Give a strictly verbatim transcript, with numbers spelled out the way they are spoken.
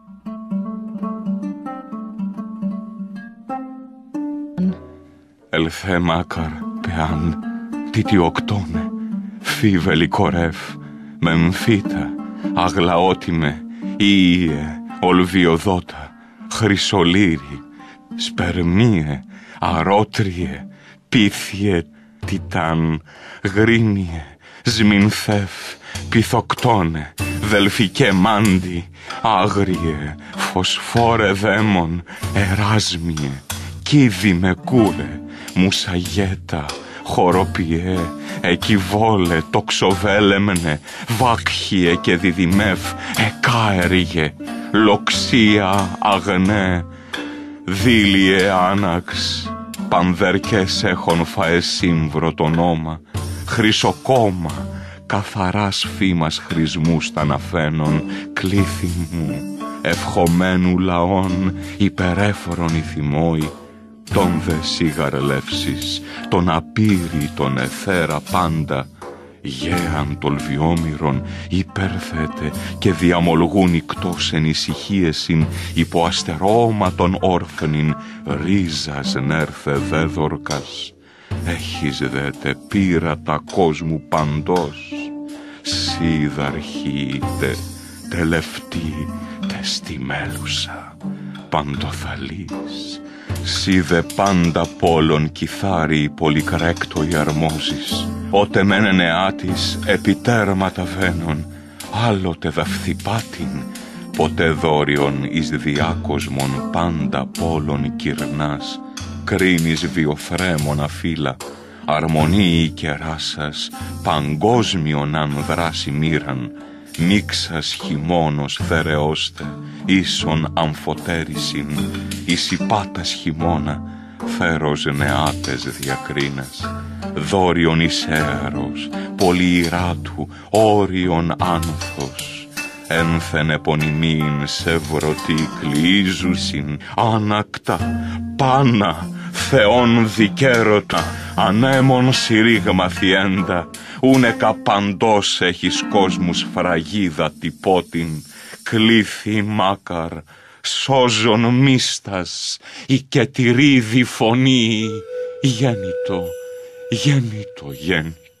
Ελθέ Μάκαρ, πεάν, τιτιοκτώνε, φίβελη κορεύ, μεμφίτα, αγλαότιμε, ήιε, ολβιοδότα, χρυσολύρι, σπερμίε, αρώτριε, πίθιε, τιτάν, γρίνιε, σμινθεύ, πυθοκτώνε, δελφικέ μάντι, άγριε, φωσφόρε δαίμον, εράσμιε, κίδι με κούρε, μουσαγέτα, χοροπιέ, εκιβόλε, τοξοβέλεμνε, βάκχιε και διδυμεύ, εκάεργε, λοξία αγνέ, δίλιε άναξ, πανδερκές έχων φαε σύμβρο το νόμα, χρυσοκόμα, καθαράς φήμας χρησμούς τα ναφαίνων, κλήθη μου, ευχομένου λαών, υπερέφορον η θυμόη, τον δε σιγαρλεύσεις, τον απείρη, τον εθέρα πάντα, γέαν τολβιόμηρον υπέρθετε και διαμολγούν ικτός εν ησυχίεσιν, υπό αστερώματον όρφνην, ρίζας νέρθε δέδορκας, έχεις δε τε πείρατα κόσμου παντός, σίδαρχη τε τελευτή τε στη μέλουσα, παντοθαλής, σι δε πάντα πόλων κιθάρι πολυκρέκτο η αρμόζης, ότε μένε νεάτης επιτέρματα βαίνων, άλλοτε δαφθυπάτην, ποτέ δόριον εις διάκοσμον πάντα πόλων κυρνάς, κρίνεις βιοθρέμωνα φύλλα, αρμονίη κεράσας, παγκόσμιον αν δράση μοίραν, μίξας χειμώνος θερεώστε, ίσον αμφωτέρισιν, εις υπάτας χειμώνα, φέρος νεάτες διακρίνας, δόριον εις έαρος, πολυηράτου, όριον άνθος, ένθεν επωνυμίν σε βρωτή κλείζουσιν, άνακτα, πάνα, θεόν δικαίρωτα, ανέμον συρίγμα θιέντα, ούνεκα παντός έχεις κόσμους φραγίδα τυπότην, κλήθη Μάκαρ, σώζον μίστας, η κετηρίδη φωνή, γέννητο, γέννητο, γέννητο.